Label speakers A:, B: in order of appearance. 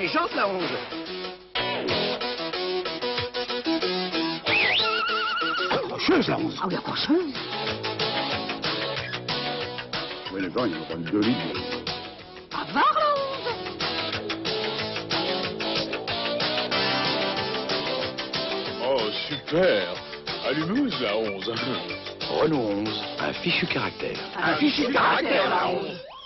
A: intelligente, la 11. Accrocheuse, la 11.
B: Ah oui, accrocheuse.
A: Oui, d'accord, il va prendre 2 litres.
B: Avare, la 11.
C: Oh, super. Allumeuse, la 11.
A: Renault 11, un fichu caractère.
B: Un fichu caractère, la 11.